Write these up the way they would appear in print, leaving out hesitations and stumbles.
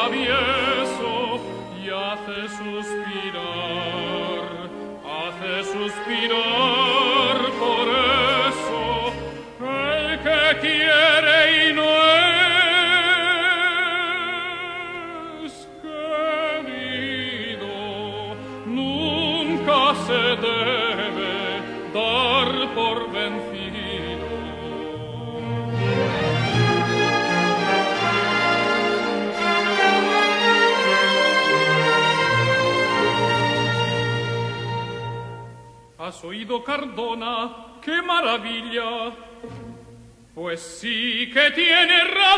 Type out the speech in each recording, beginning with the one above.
travieso y hace suspirar por eso el que quiere y no es querido. Nunca se debe dar por vencido. ¿Has oído, Cardona? ¡Qué maravilla! Pues sí que tiene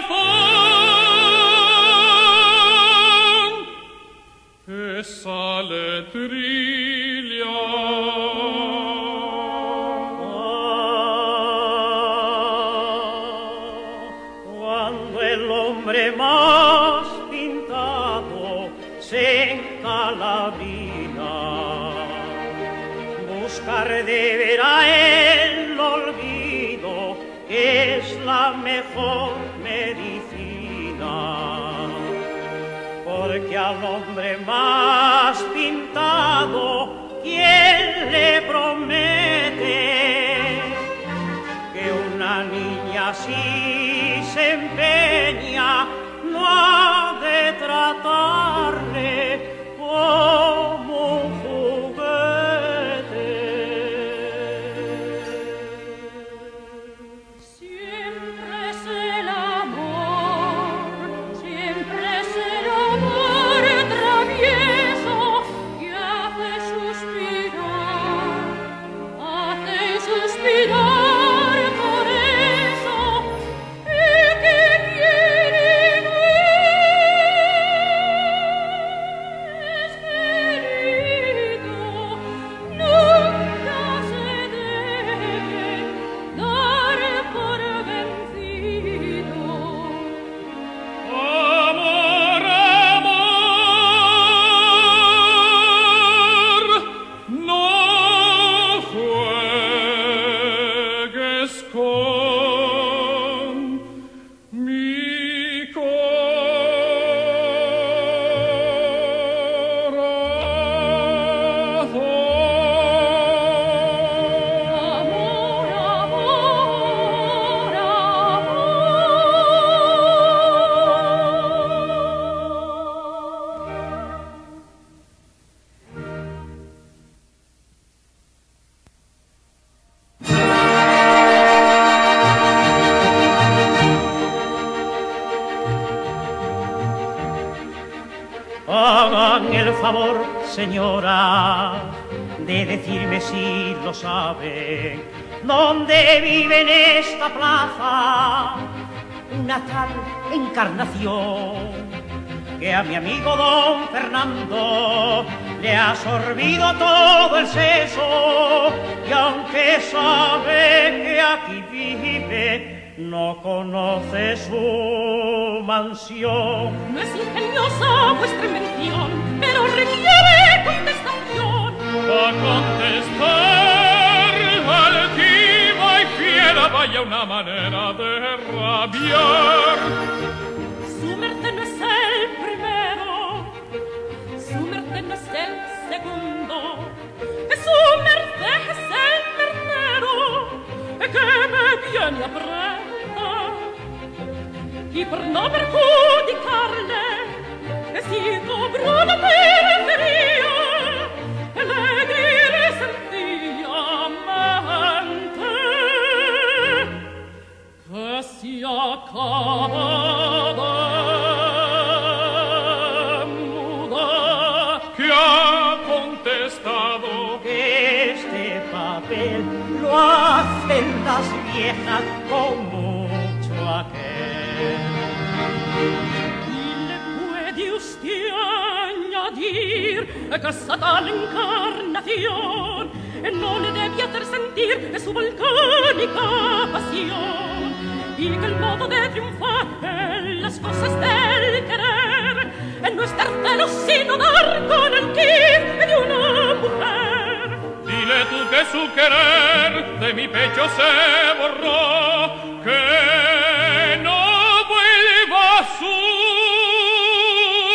razón esa letrilla. Cuando el hombre más pintado se encalabrina, buscar deberá el olvido, que es la mejor medicina. Porque al hombre más pintado, ¿quién le promete que una niña así se empeña, no ha de tratarle como un juguete? Siempre es el amor travieso que hace suspirar por eso el que quiere no es querido. Nunca se debe dar por vencido. Amor, no juegues con mi Hagan el favor, señora, de decirme si lo saben, dónde vive en esta plaza una tal Encarnación, que a mi amigo don Fernando le ha sorbido todo el seso, y aunque sabe que aquí vive, no conoce su mansión. No es ingeniosa vuestra invención, pero requiere contestación. A contestar altiva y fiera, vaya una manera de rabiar. Su merced no es el primero, su merced no es el segundo, que su merced es el tercero, que me viene a prenda. Y por no perjudicarle, que si cobró la periferia, le diré sencillamente que si acaba de mudar, que ha contestado que este papel lo hacen las viejas con mucho aquel. y le puede usted añadir que esa tal encarnación no le debe hacer sentir su volcánica pasión, y que el modo de triunfar en las cosas del querer no es dar celos sino dar con el kit de una mujer. Dile tú que su querer de mi pecho se borró, que no vuelva a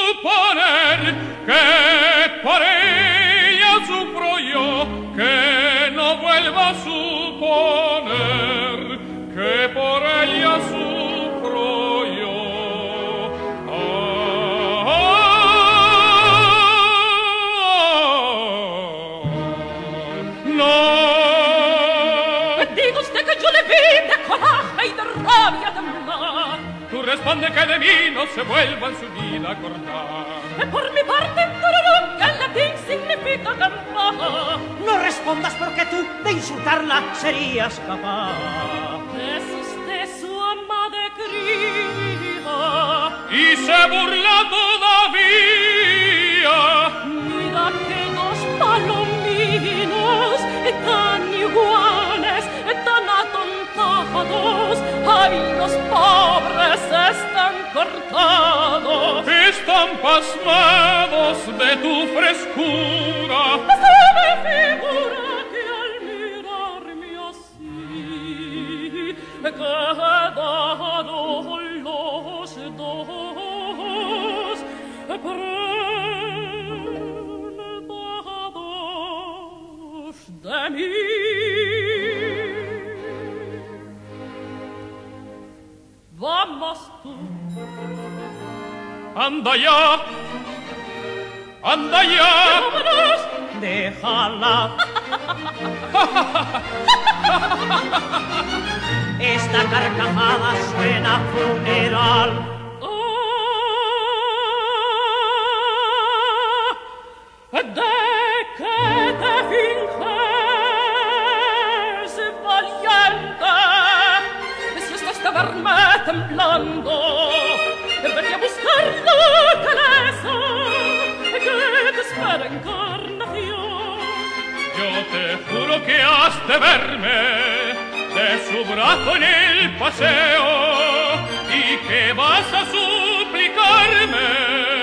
responde que de mí no se vuelva en su vida a acordar. Por mi parte, tururú, que en latín significa campana. No respondas porque tú de insultarla serías capaz. Es usted su ama de cría y se burla todavía. Mira que dos palominos tan iguales, tan atontados, ay, los pobres están cortados. Están pasmados de tu frescura. Se me figura que al mirarme así quedaron los dos prendados de mí. Vamos tú. Anda ya, anda ya. Vámonos. Déjala. Esta carcajada suena a funeral. ¿De qué te finges valiente? Si estás de verme temblando, vení a buscar la cabeza que te espera encarnación. Yo te juro que has de verme de su brazo en el paseo y que vas a suplicarme